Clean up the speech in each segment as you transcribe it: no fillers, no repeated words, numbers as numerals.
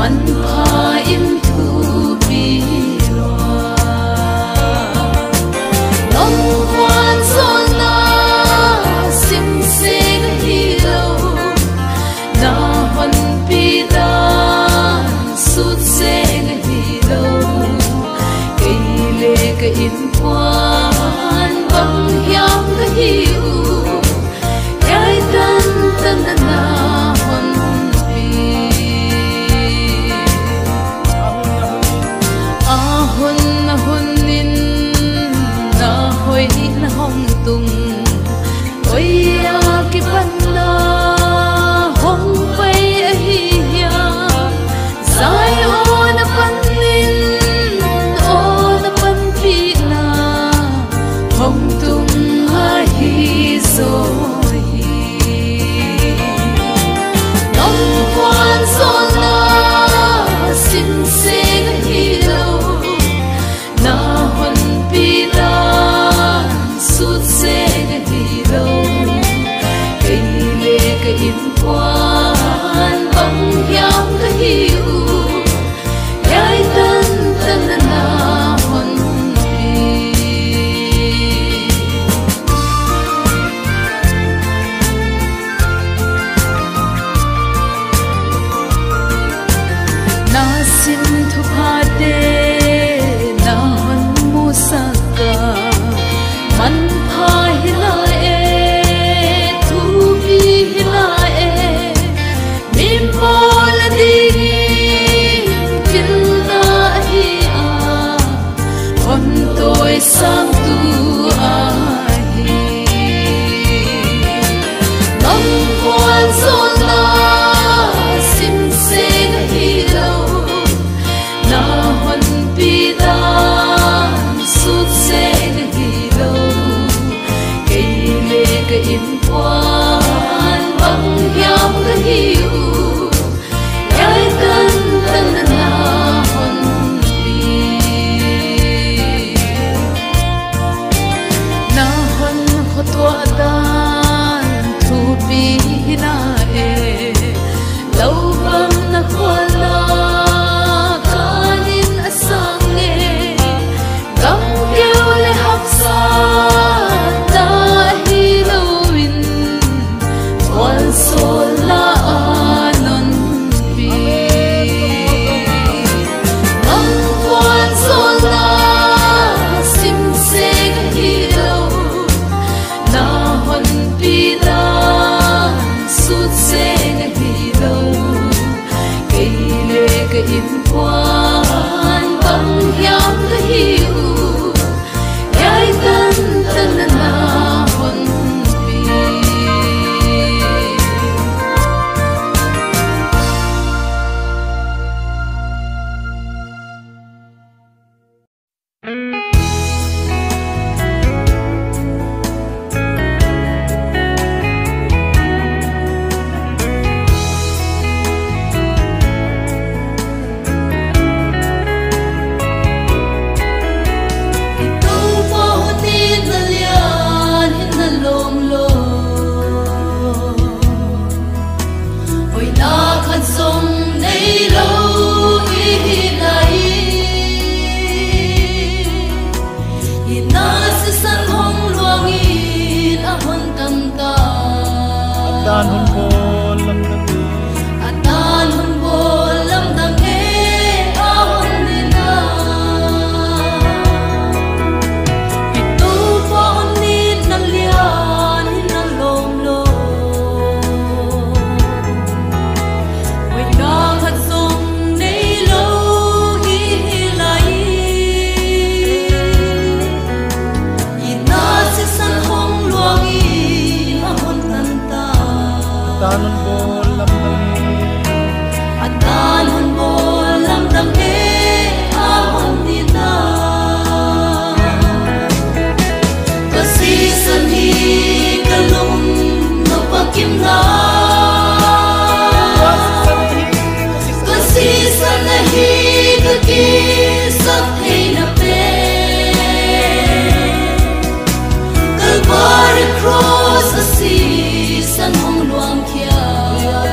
Across the sea, sun hong luang kia.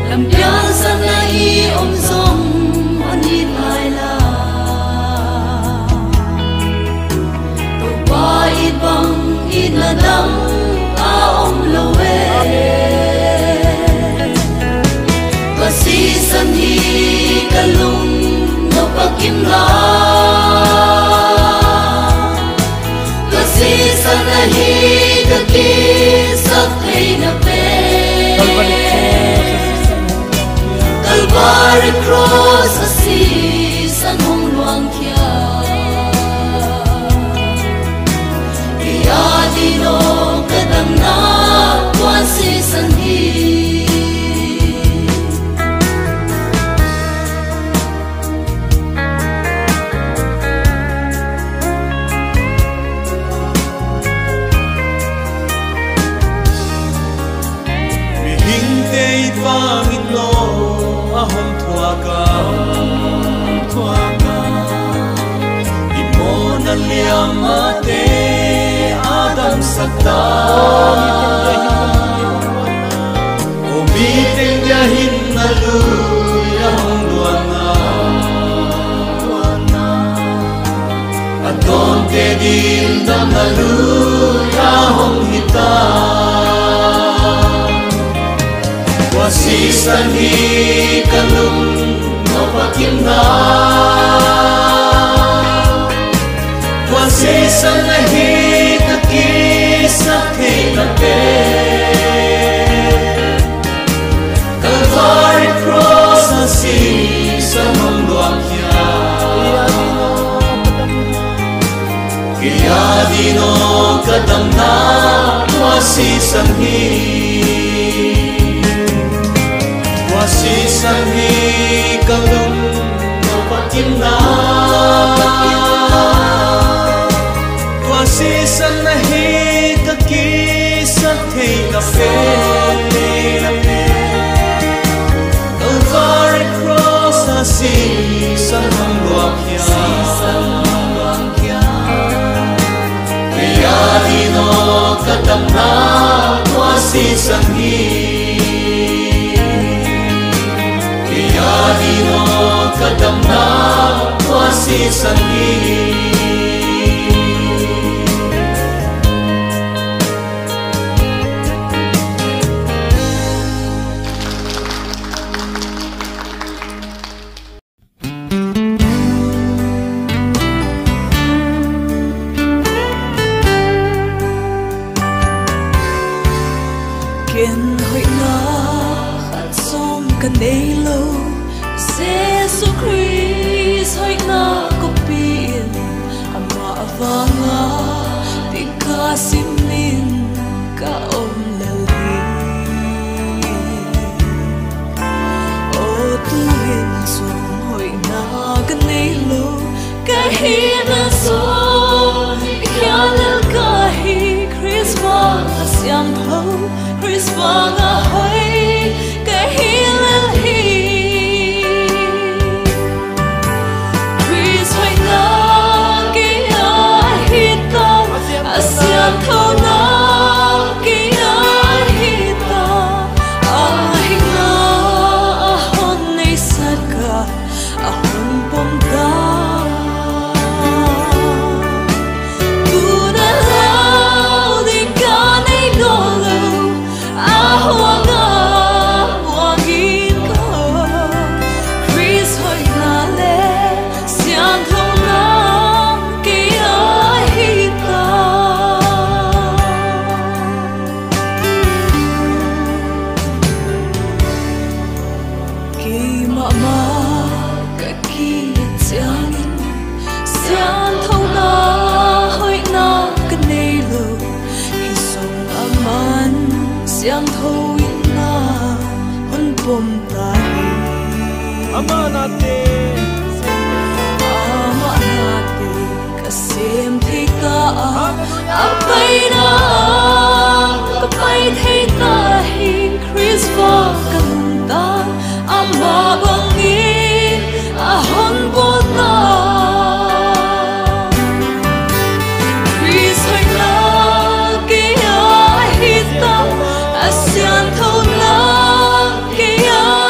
làm piang sang na hi om zong on in lai la to pa it bang in la dang a om lo we wa si san hi kalung no pakim la wa si san na hi ka ki sak thei na pe Calvary cross asi san hong luang kia Ia dino kadang na tuan si san hi Mi hing te vangin lo ahom thuaga imona liamate adam sakta o biting yahin nalu yahong luana adon te din damalu yahong hita Wasisan hi kalum no pakim na Wasisan na hi kakisa kay na pe Calvary cross na sa mong luang kya Kaya dino kadam na wasisan hi Wasisan hi kalum no pakim na Wasisan na hi kakisa thei na fe Calvary cross asi san hang luang kya Kaya dino kadam na wasisan hi Dino kadam na wasisan hi Kiên hội na khát som cần đây lâu Jesus Christ hoi na ko pin ama avanga tika simin ka om lali o tu hin sum hoi na kan nei lo ka hi na so kya lal ka hi Christ va asyam tho Christ va nga hoi ka hi lal hi Asian thâu na kia hita ahina ahon nei saka ahon pomda tu na lau di ka nei golo ahonga wangin ko Chris hoi na le sian thâu na kia hita Siang thâu na hôn bom tai Amanate kasem thi ka apai na kapai thei ta hi Chris va kan ta ama bangi ahon bon na Chris hoi na kia hita Asian thâu na kia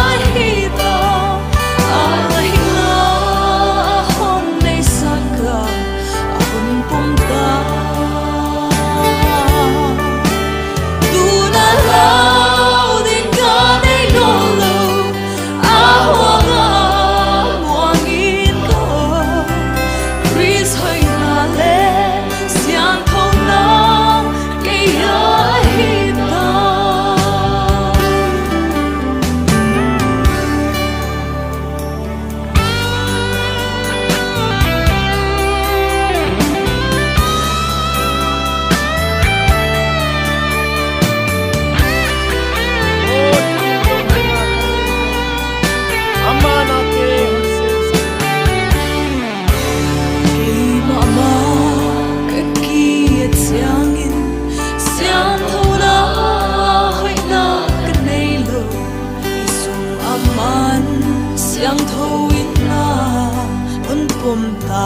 siang thâu in na un pom ta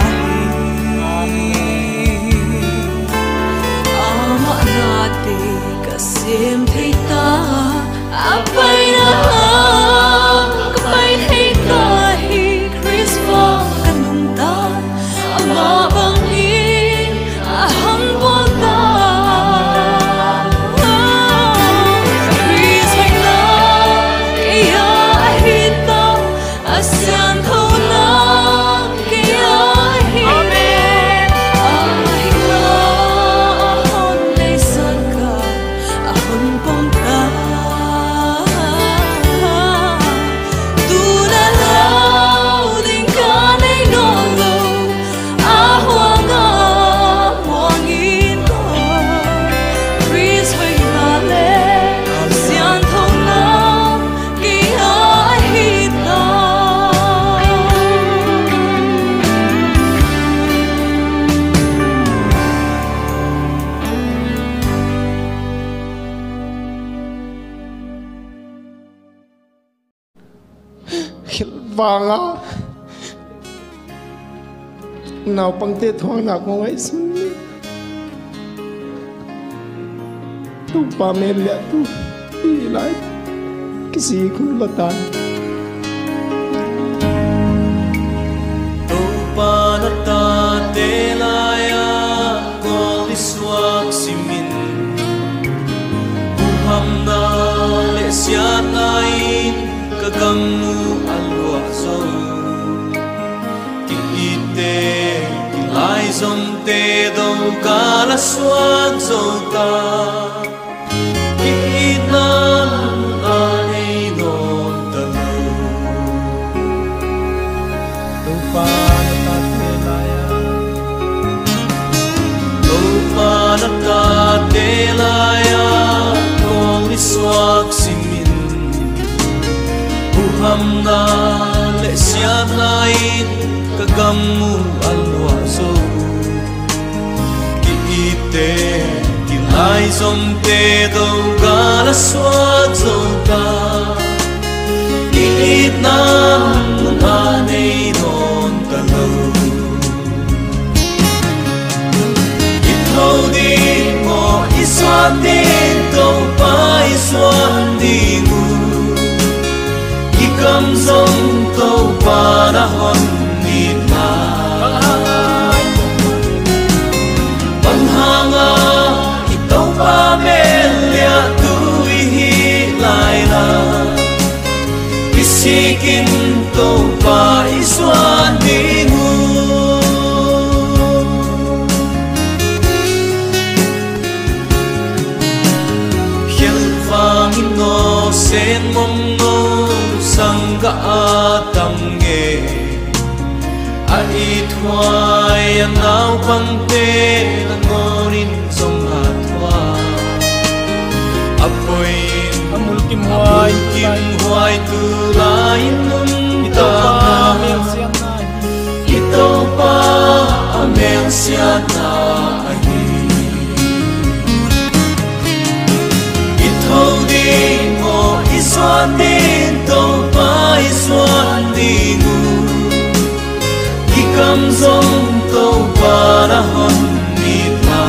ama na te ka sem thei ta apai na ka pai thei ta hi Chris va kan num ta ama bang in a hang bon ta vàng á nào bằng tết thoáng nào không ấy xuống tu pa mẹ liệt tu đi lại cái gì cũng là tan tu pa na ta te lai a ko li suak simin buham na le sia nai ka gamu alwa zo ki ite ki lai zom te do ka la suak zo ta ki na ai non ta lo tu pa na ta te lai a tu pa na ta te lai a ko li suak simin buham na le sia nai ka gamu alwa zo ki ite ki lai zom te do ga la swa zo ta ki na na nei non ta lo ki thâu đi mo iswan din to pa iswan di ngu cầm dòng tàu pa na hon ni na bang hanga ki tàu pa me lia tu hi lai na isikin tàu pa iswan di ngu hiel vang in no sen mom no sangga atam nge ai thuai nau bang te na ngorin song atwa apoi amul kim huai tu lai num ta mel sian nai ito pa amel sian nai ito di mo iswan din to pa iswan di ngu ikam zong to pa na hon ni ta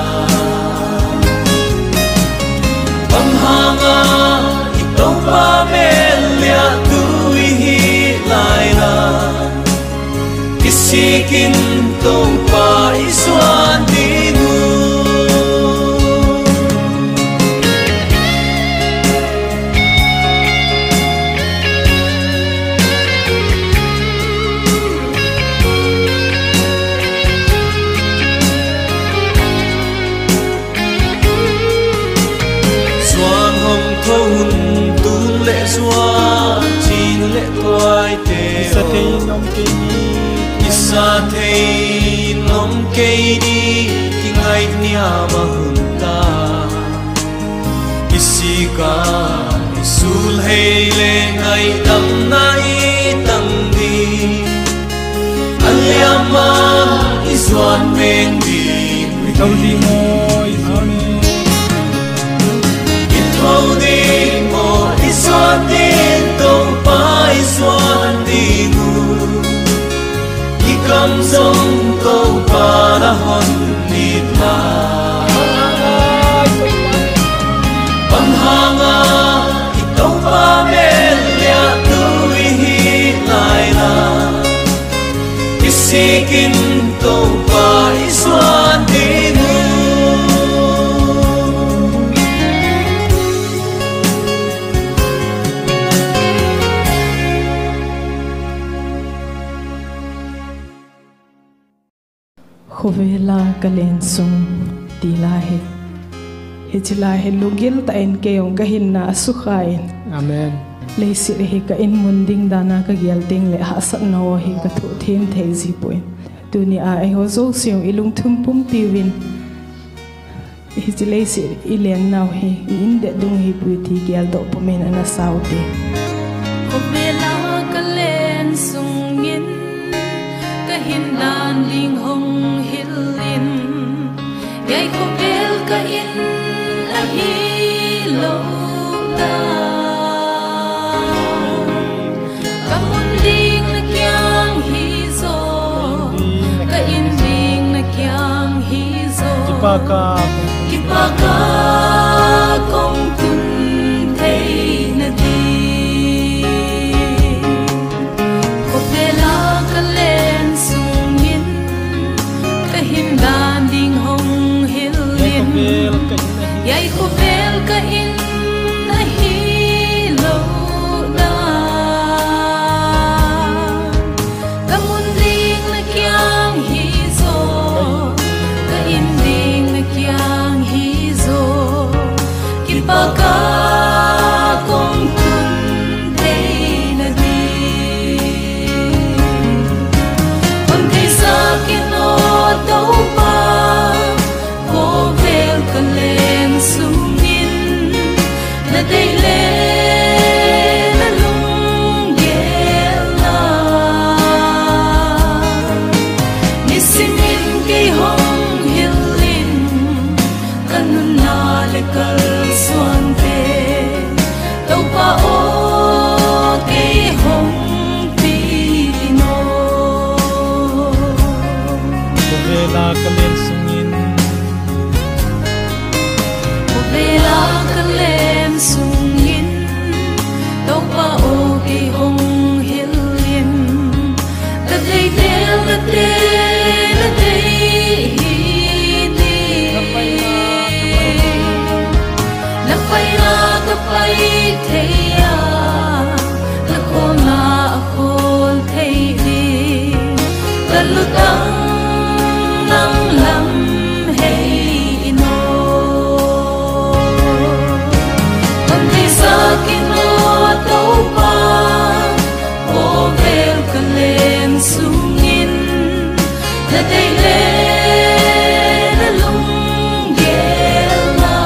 bang hanga ito pa me lia tu hi lai la isikin to pa iswan di ngu isa thei nom kei đi ki ngai nia ma hun ta isi ka isul hei le ngai dam nai tang di aliama iswan men di kau di moi ame itau di mo iswan di to pa iswan di sam song to para hon nit la bang hanga ito pa mel ya tu hi lai la isikin to pa iswan dinu Khuvela kalen sung tilahe hichilahe lugil ta en keong gahin na sukhain Amen. le sir he ka in munding dana ka gyal ding le hasat no he ka thu thin thei ji poin tuni a e ho zo siong ilung thum pum piwin hichilai sir ilen naw he in de dung hi pu thi gyal do pomen ana sauti Khuvela kalen sung yin kahin dan ding hong hilin yai khubel ka in a hi lo da kamun ding na kyang hi zo ka in ding na kyang hi zo kipaka kong tun thei na di khubela kalen sung yin kahin dan ding hong hilin yai khubel ka in a hi lo da kamun ding na kyang hi zo ka in ding na kyang hi zo kipaka kong tun thei na di kon kay sa kino tau pa ko vel kalen sungin na day le na lung gel na nisingin kay hong hilin kanun na lekal swante tau pa o kay hong pino Khuvela kalen sungin Khuvela kalen sungin tau pa o kay hong hilin la day del la day hidi la pay na kapay theya la ko na akol thei di la lutang nang lam hey ino kon kay sa kino tau pa o vel kalen sungin na day le na lung gel na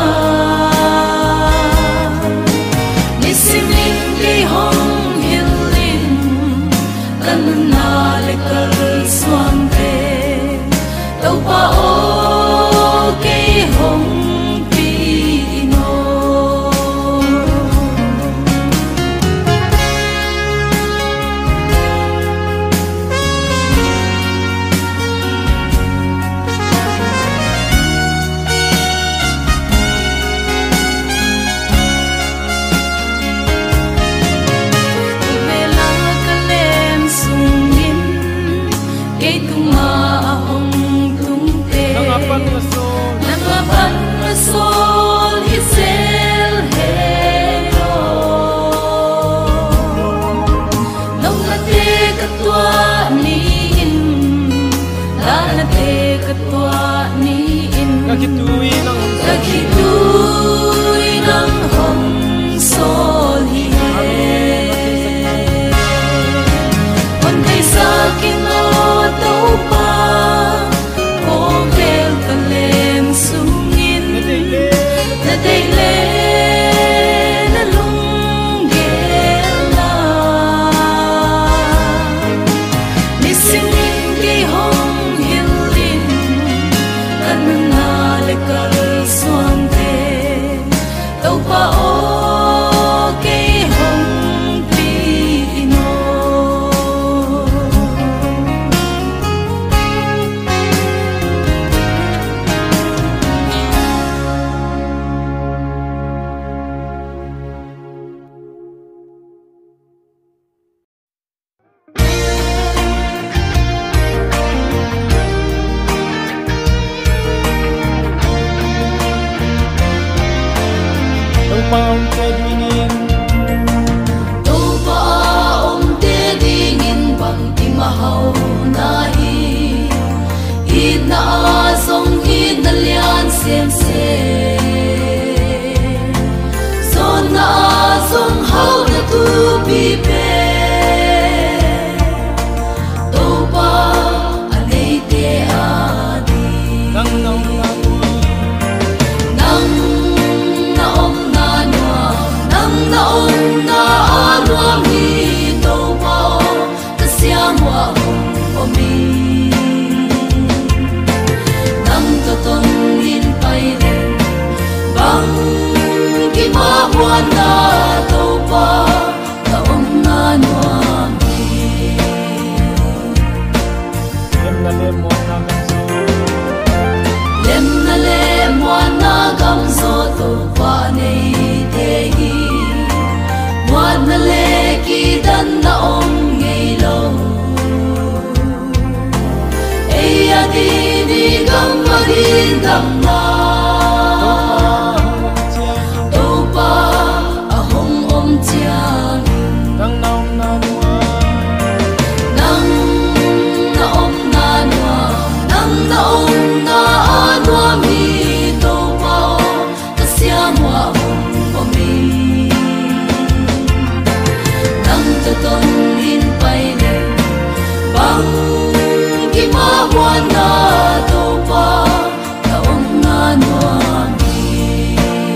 nisiming kay hong hilin kanun na lekal swante tau pa o kay hong pino Khuvela kalen sungin kay tumaahong tungte Nangapan na so Nangapan na sol hisel hero nong nate katwa niin la nate katwa niin kakituwi ng kakituy ng hong sol hihe kon kay sa kino tau pa ko vel kalen sungin na day le na lung gel na nisingin kay hong hilin kanun na lekal kỳ đan na om ngày lâu ai đi đi gam mà đi đam na đâu ba hong om chiang nang na om na nua mi đâu ba ta xiang hoa om mi nang ta ton in pai le bang ki ma hoa na đâu ba ta om na nua mi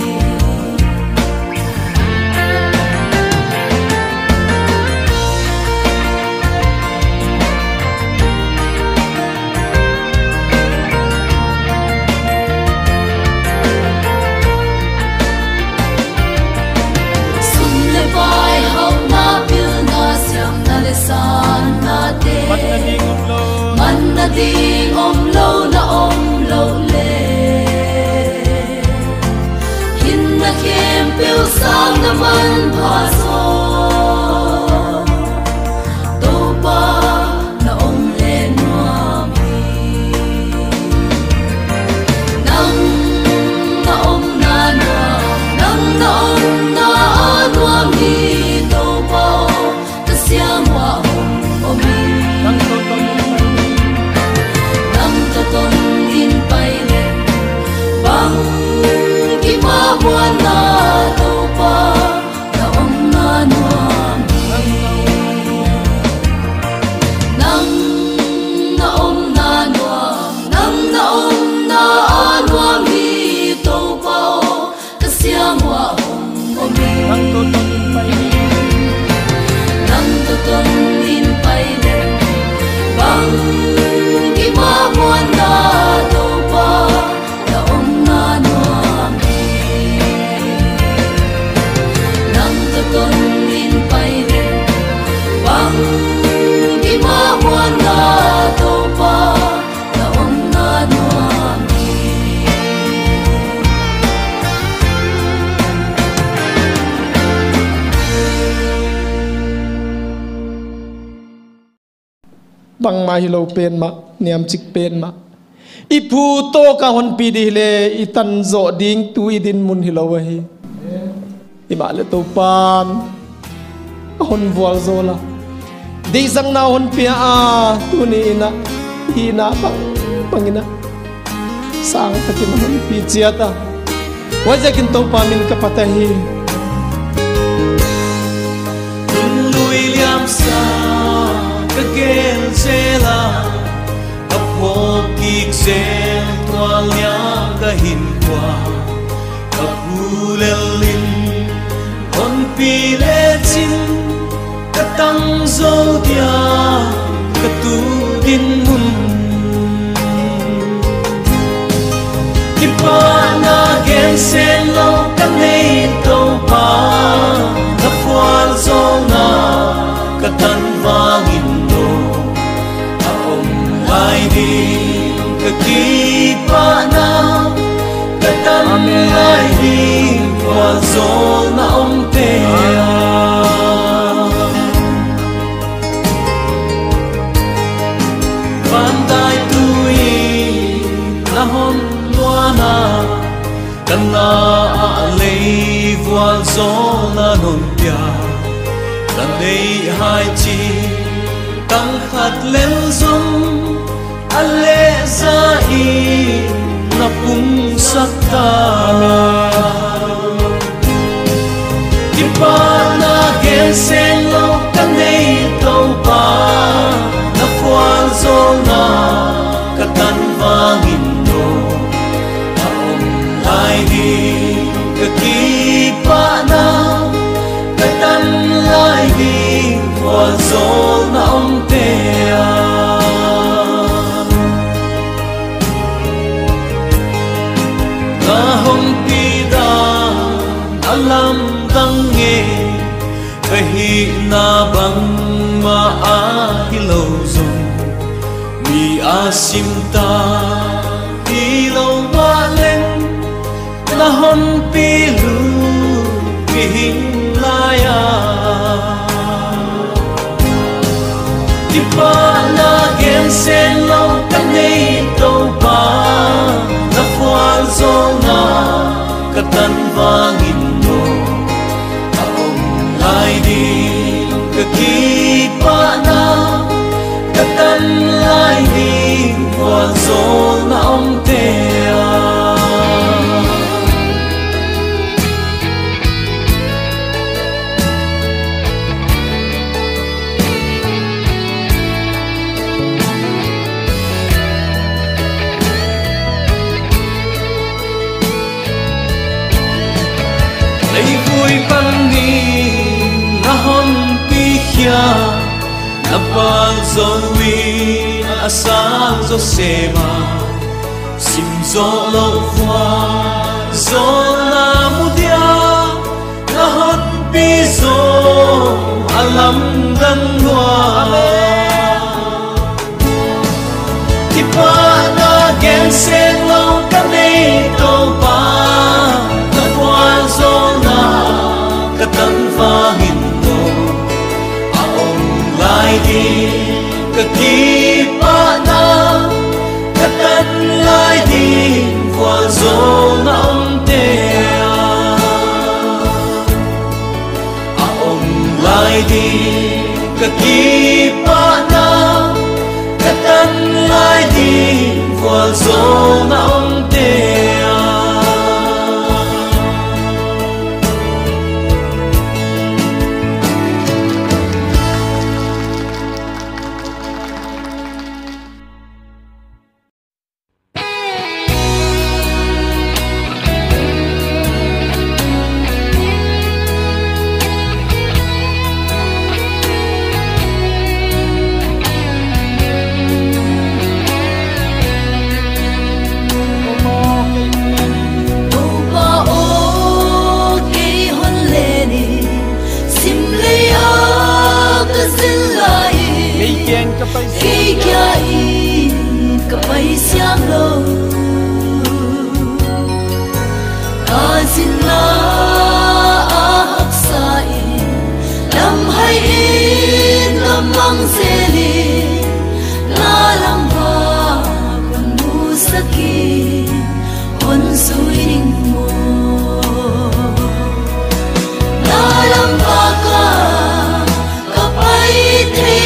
san na te man na ding om lo le hin na kem piu sang na man pha so to ba na om le noa mi nang na om na noa nang na om na noa mi to ba ta xiang hoa om mi nang to ton in pai le bang ki ma hoa na to pa na om na noa nang na om na noa nang na om na noa mi to pa ta xiang hoa om mi nang to ton in pai nang to ton in pai le bang ki ma hoa na to pa na om na noa mi nang to ton in pai le bang ki ma hoa na to pa na om na noa mi bang ma hi lo pen ma niam chik pen ma ipu to ka hon pi di le itan zo ding tu idin mun hi lo hi ima le to pan hon wal zo la di sang na hon pi a tu ni na hi na bang bangina sang ta kin hon pi chia ta waja kin to pa min ka patahi lui liam sa ka gen zela apo kik zel twal nya ka hin kwa kapulelin on pi le chin ka tang zo dia ka tu din mun ipa na gen sen lo ka nei to pa na fual zo na ka tan vangin do a om lai di ka ki pa na ka tan lai di fual zo na om te van dai tui na hon luana kana a lei fual zo na non pia ta nei hai chi tăng khát lên dung ale za i na pung sakta ipa na gen sen lo kan nei to pa na fual zo na katan vangin do a om lai di ka ki pa na katan lai di fual zo na om te na hong pi da alam dang nge kahi na bang ma a hilo zong mi asim ta hilo ma len na hon pi lu ki hing la ya Ti pa na gen sen lâu kan nei to pa na fual zo na katan vangin no aom lai di ka ki pa na katan lai di fual zo na om te lấy vui văn đi na hon pi khia na pa zo wi asa zo sema sim zo lo fa zo na mudia na hon pi zo alam dan wa ti pa na gen sen lo ka nei to pa katan vangin no aom lai di ka ki pa na katan lai di fual zo na om te aom lai di ka ki pa na katan lai di fual zo na om te khi kia in ka pai siam lo ka sin la a hak sa in lam hai in lam mang se li la lam ba kun mu saki on sui ning mo la lam ba ka pai the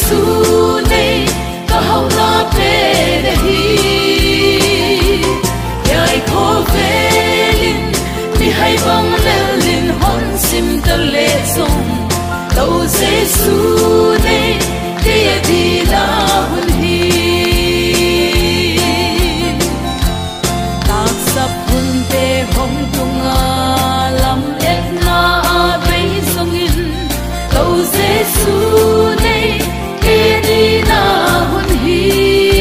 Giêsu này ta hậu na pe de hi yai kho ve lin mi hai bang lel lin hon sim ta le song đâu Giêsu này kia đi la hun hi ta sắp hun te hong tung a lam et na a be song in đâu Giêsu này kia đi la hun hi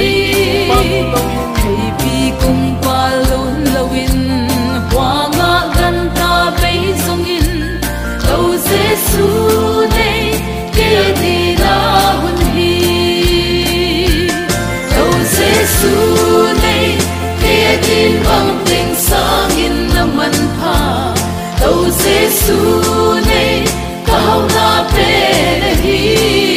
thầy bi cùng pa lun lawin hoa nga gan ta be song in đâu Giêsu này kia đi la hun hi đâu Giêsu này kia tin bằng tình sang in na man pha đâu Giêsu này cao na pe na hi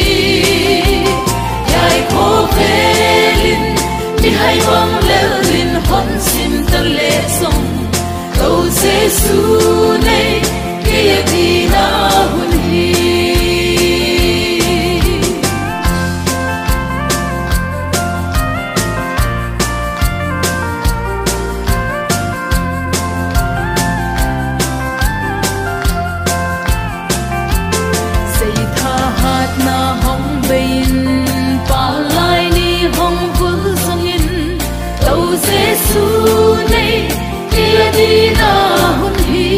yai kho ve lin mi hai bang lel lin hon sim ta le song đâu Giêsu này kia đi la hun hi Giêsu này kia đi na hun hi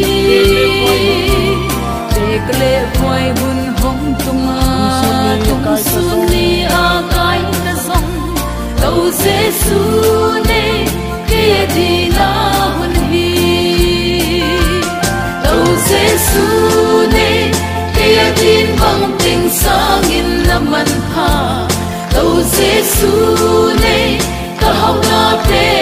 để lệ phai bun hong tung a tung sun ni a kai na song đâu Giêsu này kia đi na hun hi đâu Giêsu này kia tin bằng tình sang in la man pha đâu Giêsu này ta hong na pe